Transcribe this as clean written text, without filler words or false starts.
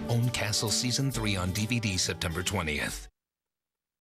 Own Castle Season 3 on DVD September 20th.